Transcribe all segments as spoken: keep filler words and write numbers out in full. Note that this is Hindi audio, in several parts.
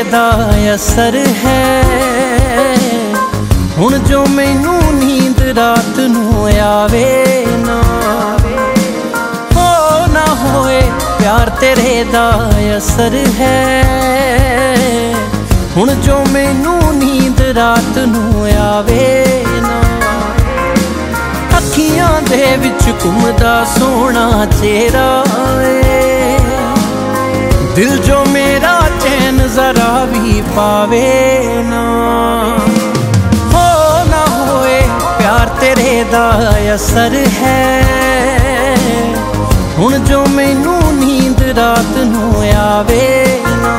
दा असर है, हुण जो मैनू नींद रात नू आवे ना, हो ना होए प्यार तेरे दा असर है, हुण जो मैनू नींद रात नू आवे ना। अखियां दे विच घुमदा सोहना चेहरा ए, दिल जो मेरा चैन जरा भी पावे ना, हो ना होए प्यार तेरे दा असर है, हुण जो मैनू नींद रात नू आवे ना।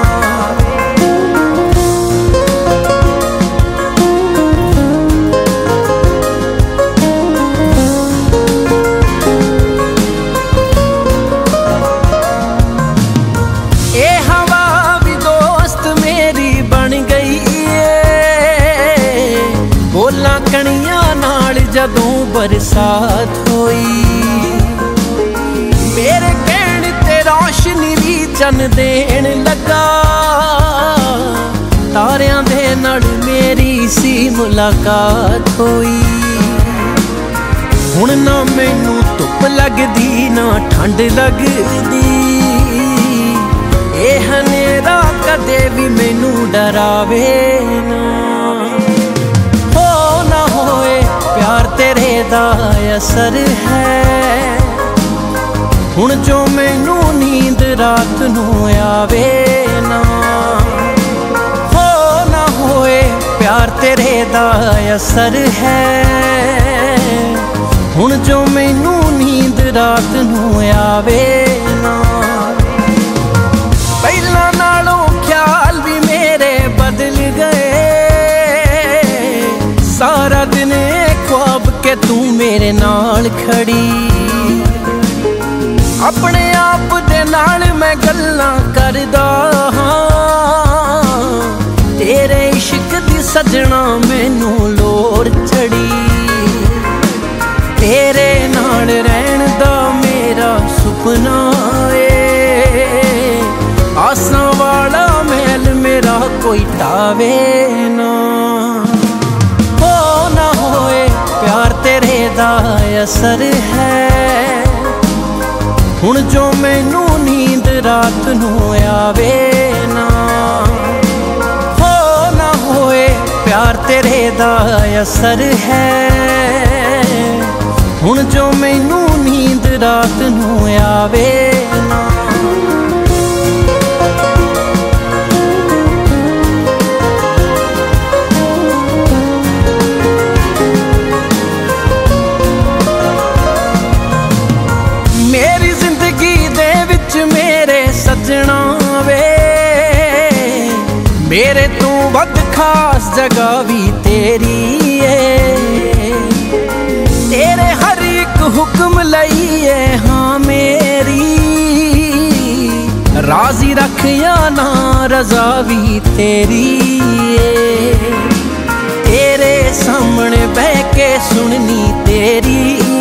जदों बरसात होई मेरे कहण ते रोशनी भी चन देण लगा, तारियां दे नाल मेरी सी मुलाकात होई। हुण ना मैनू धुप लगदी ना ठंड लगदी, एह हनेरा कदे भी मैनू डरावे ना, हो ना होए प्यार तेरे दा असर है, हुण जो मैनू नींद रात नू आवे ना, हो ना होए प्यार तेरे दा असर है, हुण जो मैनू नींद रात नू आवे ना। पहला नालों ख्याल भी मेरे बदल गए, सारा दिन ख्वाब के तू मेरे नाल खड़ी, अपने आप दे नाल मैं गल्लां करदा हां, तेरे इश्क दी सजना मैनू लोड़ चढ़ी, तेरे नाल रहन दा मेरा सुपना ए, आसां वाला महल मेरा कोई टावे ना, प्यार तेरे दा असर है, हुण जो मैनू नींद रात नू आवे ना, हो ना होए प्यार तेरे दा असर है, हुण जो मैनू नींद रात नू आवे ना। सजना वे मेरे तू वध खास जगह भी तेरी है, तेरे हर एक हुक्म लई है हाँ मेरी, राजी रख या ना रजा भी तेरी है, तेरे सामने बह के सुननी तेरी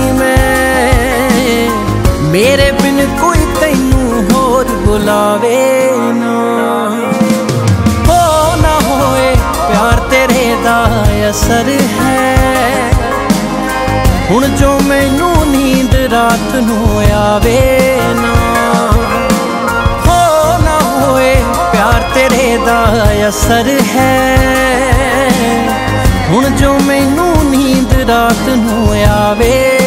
मैं, मेरे बिन कोई तैनू होर बुलावे ना, हो ना होए प्यार तेरे दा असर है, हुण जो मैनू नींद रात नू आवे ना, हो ना होए प्यार तेरे दा असर है, हुण जो मैनू नींद रात नू आवे।